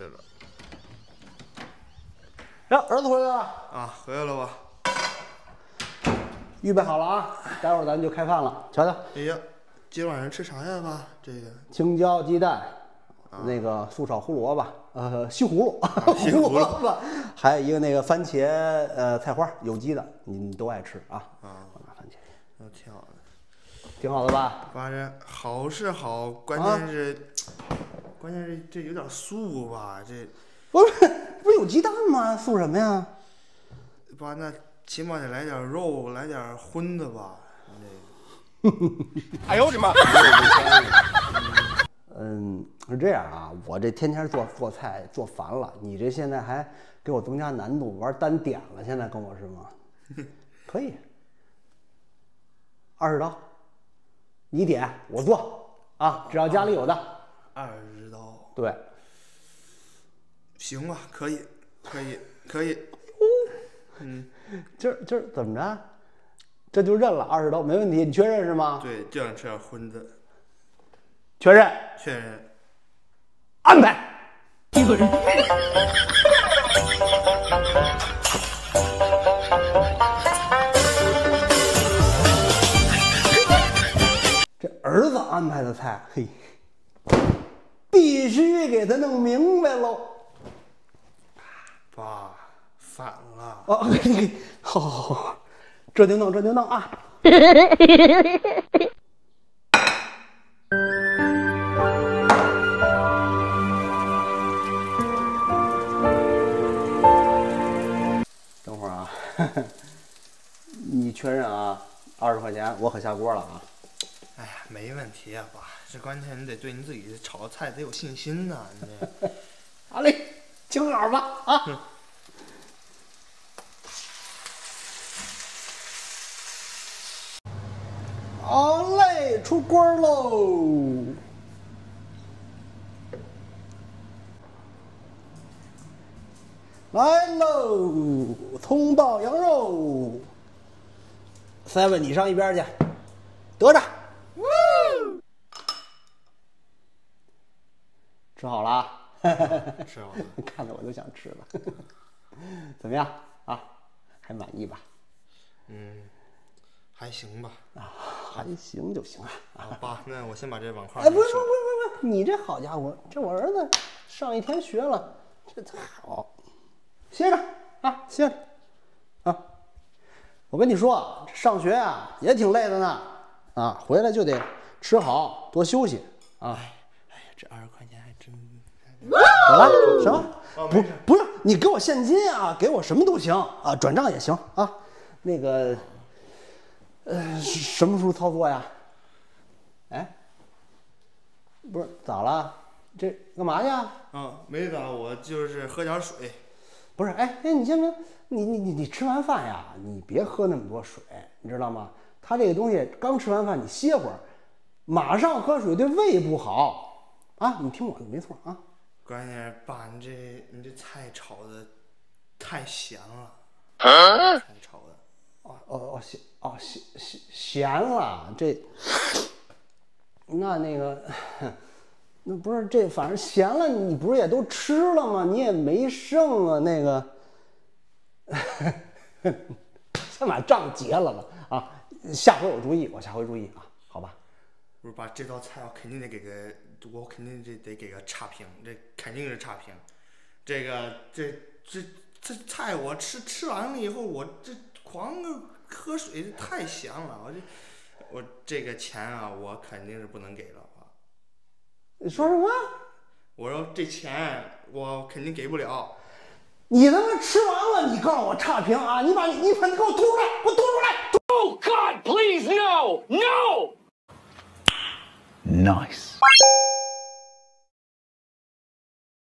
吃了。 呀，儿子回来了啊，回来了吧？ 预备好了啊，待会儿咱就开饭了。瞧瞧， 哎呀，今晚上吃啥呀，爸？这个青椒鸡蛋，那个素炒胡萝卜，西葫芦， 西葫芦卜，还有一个那个番茄菜花，有机的，你都爱吃啊？ 啊， 我拿番茄， 挺好的， 挺好的吧？ 爸，这好是好，关键是这有点素吧？这不是有鸡蛋吗？素什么呀？ 爸，那起码得来点肉，来点荤的吧？ 哎呦我的妈！ 是这样啊，我这天天做菜做烦了，你这现在还给我增加难度，玩单点了，现在跟我是吗？可以，20刀，你点我做啊，只要家里有的。 20刀。 对， 行吧，可以。 今儿怎么着？这就认了20刀，没问题，你确认是吗？ 对，就想吃点荤的。 确认。 确认。 安排。一个人。这儿子安排的菜，嘿，必须给他弄明白喽。 爸，反了。 哦，好，这就弄啊。等会儿啊，你确认啊？20块钱，我可下锅了啊！ 哎呀，没问题啊，爸。这关键你得对你自己炒的菜得有信心呐、你这。 好嘞，请好吧啊！好嘞，出锅喽！来喽，葱爆羊肉。7，你上一边去，得着。吃好了啊？ 吃好了。 看着我都想吃了。怎么样啊？还满意吧？ 还行吧。 啊，还行就行啊。 爸，那我先把这碗筷。 哎，不，你这好家伙，这我儿子上1天学了，这才好。歇着啊，歇着啊！我跟你说，这上学啊也挺累的呢，啊，回来就得吃好，多休息啊。 哎呀，这20块钱还真。 怎么了？什么？ 哦， 不是，你给我现金啊，给我什么都行啊，转账也行啊。那个，什么时候操作呀？哎，不是，咋了？这干嘛去啊？ 没咋，我就是喝点水。 不是，哎，你先别，你吃完饭呀，你别喝那么多水，你知道吗？他这个东西刚吃完饭，你歇会儿，马上喝水对胃不好啊！你听我的，没错啊。 关键是爸，你这菜炒的太咸了。菜炒的。 咸了这，那个。那不是这，反正咸了，你不是也都吃了吗？你也没剩啊，那个，先把账结了吧啊！下回我注意，我下回注意啊，好吧？ 不是爸，这道菜我肯定得给个，我肯定得给个差评，这肯定是差评。这菜我吃完了以后，我这狂喝水，太咸了，我这个钱啊，我肯定是不能给了。 你说什么？ 我说这钱我肯定给不了。 你他妈吃完了，你告诉我差评啊！你把你给我吐出来，给我吐出来 Oh God, please no, no. Nice.